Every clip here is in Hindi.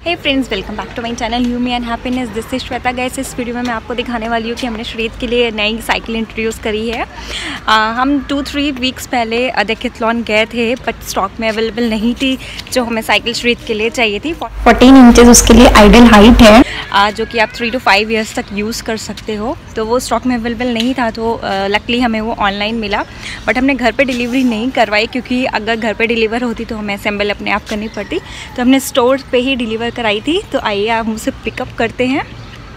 Hey friends, welcome back to my channel you me and happiness. This is Shweta. Guys, इस वीडियो में मैं आपको दिखाने वाली हूँ कि हमने श्रीद के लिए नई साइकिल इंट्रोड्यूस करी है। हम 2-3 वीक्स पहले डेकैथलॉन गए थे, बट स्टॉक में अवेलेबल नहीं थी जो हमें साइकिल श्रीद के लिए चाहिए थी। 14 इंचेस उसके लिए आइडल हाइट है, जो कि आप 3 to 5 ईयर्स तक यूज़ कर सकते हो। तो वो स्टॉक में अवेलेबल नहीं था, तो लकली हमें वो ऑनलाइन मिला। बट हमने घर पे डिलीवरी नहीं करवाई, क्योंकि अगर घर पे डिलीवर होती तो हमें असेंबल अपने आप करनी पड़ती। तो हमने स्टोर पे ही डिलीवर कराई थी। तो आइए आप मुझसे पिकअप करते हैं।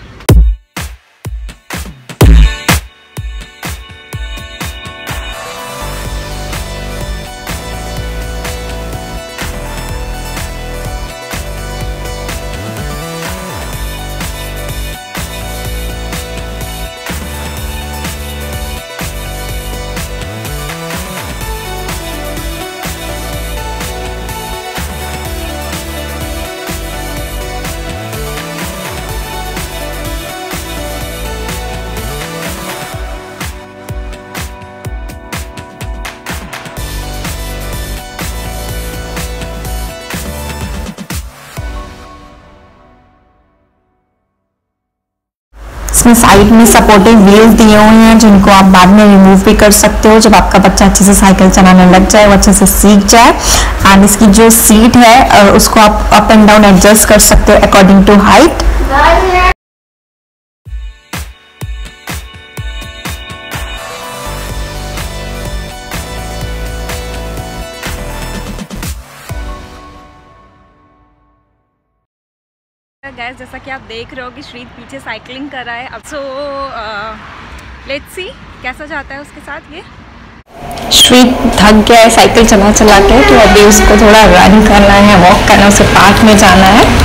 इसमें साइड में सपोर्टिव व्हील्स दिए हुए हैं, जिनको आप बाद में रिमूव भी कर सकते हो जब आपका बच्चा अच्छे से साइकिल चलाने लग जाए, वो अच्छे से सीख जाए। एंड इसकी जो सीट है उसको आप अप एंड डाउन एडजस्ट कर सकते हो अकॉर्डिंग टू हाइट। गैस, जैसा कि आप देख रहे हो कि श्रीद पीछे साइकिलिंग कर रहा है। अब सो लेट्स सी कैसा जाता है उसके साथ ये। श्रीद थक गया है साइकिल चला चला के, तो अभी उसको थोड़ा रन करना है, वॉक करना है, उसे पार्क में जाना है।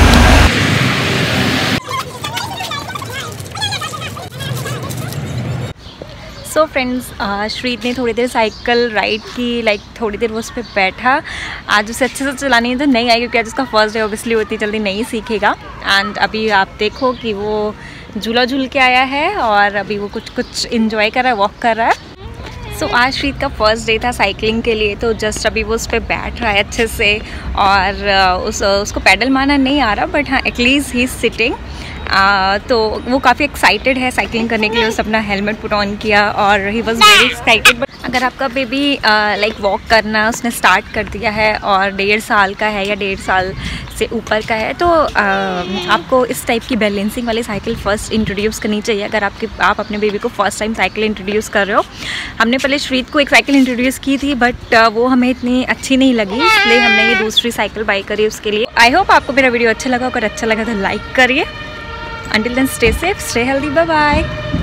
सो फ्रेंड्स, श्रीद ने थोड़ी देर साइकिल राइड की, थोड़ी देर वो उस पर बैठा। आज उसे अच्छे से चलानी तो नहीं आई, क्योंकि आज उसका फर्स्ट डे, ऑब्वियसली उतनी जल्दी नहीं सीखेगा। एंड अभी आप देखो कि वो झूला झूल के आया है और अभी वो कुछ इंजॉय कर रहा है, वॉक कर रहा है। सो आज श्रीद का फर्स्ट डे था साइकिलिंग के लिए, तो जस्ट अभी वो उस पर बैठ रहा है अच्छे से। और उसको पैडल मारना नहीं आ रहा, बट हाँ एटलीस्ट ही इज़ सिटिंग। तो वो काफ़ी एक्साइटेड है साइकिलिंग करने के लिए। उसने अपना हेलमेट पुट ऑन किया और he was very excited. But अगर आपका बेबी वॉक करना उसने स्टार्ट कर दिया है और 1.5 साल का है या 1.5 साल से ऊपर का है, तो आपको इस टाइप की बैलेंसिंग वाली साइकिल फ़र्स्ट इंट्रोड्यूस करनी चाहिए, अगर आप अपने बेबी को फर्स्ट टाइम साइकिल इंट्रोड्यूस कर रहे हो। हमने पहले श्रीद को एक साइकिल इंट्रोड्यूस की थी, बट वो हमें इतनी अच्छी नहीं लगी, इसलिए हमने ये दूसरी साइकिल बाई करी उसके लिए। आई होप आपको मेरा वीडियो अच्छा लगा। अगर अच्छा लगा तो लाइक करिए। Until then, stay safe, stay healthy, bye bye.